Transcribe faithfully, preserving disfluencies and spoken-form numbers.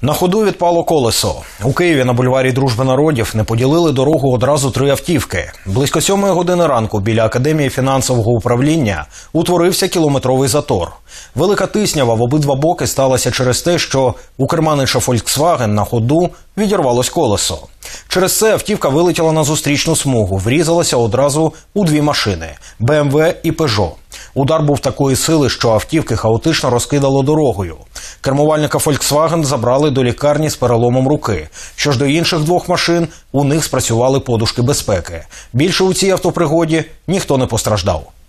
На ходу відпало колесо. У Києві на бульварі Дружби народів не поділили дорогу одразу три автівки. Близько сьомої години ранку біля Академії фінансового управління утворився кілометровий затор. Велика тиснява в обидва боки сталася через те, що у керманича «Фольксваген» на ходу відірвалось колесо. Через це автівка вилетіла на зустрічну смугу, врізалася одразу у дві машини – Бе Ем Ве і Пежо. Удар був такої сили, що автівки хаотично розкидало дорогою. Кермувальника «Фольксваген» забрали до лікарні з переломом руки. Що ж до інших двох машин, у них спрацювали подушки безпеки. Більше у цій автопригоді ніхто не постраждав.